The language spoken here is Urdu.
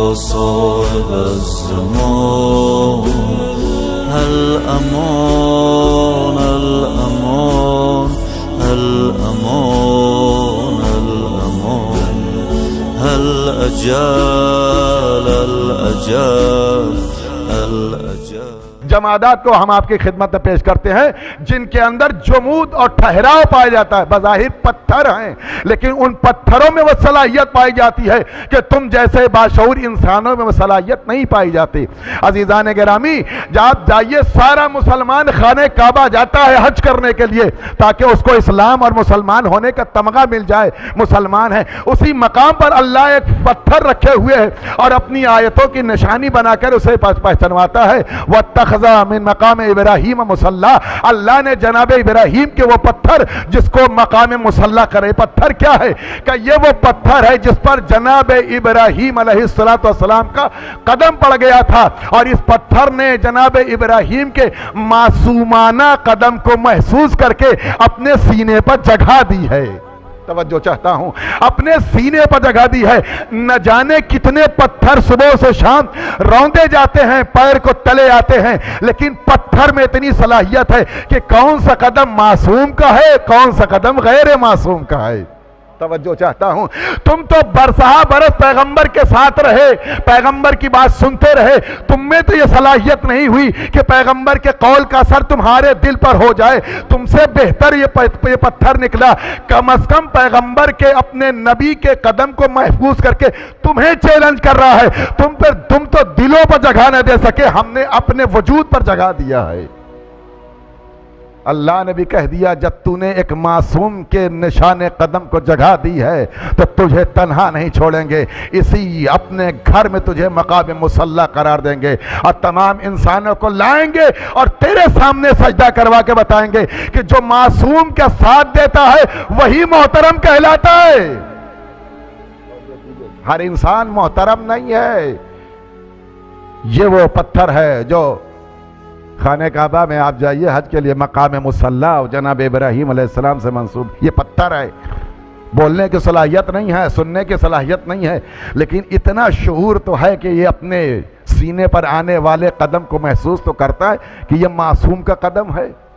صاحب الزمان الأمان الأمان الأمان الأمان الأجال الأجال الأجال۔ جمادات کو ہم آپ کی خدمت میں پیش کرتے ہیں جن کے اندر جمود اور ٹھہراؤ پایا جاتا ہے، بظاہر پتھر ہیں لیکن ان پتھروں میں وہ صلاحیت پائی جاتی ہے کہ تم جیسے باشعور انسانوں میں وہ صلاحیت نہیں پائی جاتی۔ عزیزان گرامی، جب جائیے سارا مسلمان خانہ کعبہ جاتا ہے حج کرنے کے لیے تاکہ اس کو اسلام اور مسلمان ہونے کا تمغہ مل جائے، مسلمان ہے۔ اسی مقام پر اللہ ایک پتھر رکھے ہوئے ہے اور اپنی آیتوں کی نشانی بنا کر اسے پہچانواتا ہے۔ وَاتَّخَذَ من مقام ابراہیم مصلی، اللہ نے جناب ابراہیم کے وہ پتھر جس کو مقام مصلی کرے، پتھر کیا ہے کہ یہ وہ پتھر ہے جس پر جناب ابراہیم علیہ السلام کا قدم پڑ گیا تھا، اور اس پتھر نے جناب ابراہیم کے معصومانہ قدم کو محسوس کر کے اپنے سینے پر جگہ دی ہے۔ توجہ چاہتا ہوں، اپنے سینے پر جگہ دی ہے۔ نہ جانے کتنے پتھر صبح سے شام روندے جاتے ہیں، پیر کو تلے آتے ہیں، لیکن پتھر میں اتنی صلاحیت ہے کہ کون سا قدم معصوم کا ہے، کون سا قدم غیر معصوم کا ہے۔ توجہ چاہتا ہوں، تم تو برسہ برس پیغمبر کے ساتھ رہے، پیغمبر کی بات سنتے رہے، تم میں تو یہ صلاحیت نہیں ہوئی کہ پیغمبر کے قول کا اثر تمہارے دل پر ہو جائے۔ تم سے بہتر یہ پتھر نکلا، کم از کم پیغمبر کے اپنے نبی کے قدم کو محفوظ کر کے تمہیں چیلنج کر رہا ہے۔ تم تو دلوں پر جگہ نہ دے سکے، ہم نے اپنے وجود پر جگہ دیا ہے۔ اللہ نے بھی کہہ دیا جب تو نے ایک معصوم کے نشان قدم کو جگہ دی ہے تو تجھے تنہا نہیں چھوڑیں گے، اسی اپنے گھر میں تجھے مقام مصلی قرار دیں گے اور تمام انسانوں کو لائیں گے اور تیرے سامنے سجدہ کروا کے بتائیں گے کہ جو معصوم کا ساتھ دیتا ہے وہی محترم کہلاتا ہے۔ ہر انسان محترم نہیں ہے۔ یہ وہ پتھر ہے جو خانہ کعبہ میں آپ جائیے حج کے لیے، مقام مصلی جناب ابراہیم علیہ السلام سے منسوب یہ پتھر ہے۔ بولنے کی صلاحیت نہیں ہے، سننے کی صلاحیت نہیں ہے، لیکن اتنا شعور تو ہے کہ یہ اپنے سینے پر آنے والے قدم کو محسوس تو کرتا ہے کہ یہ معصوم کا قدم ہے۔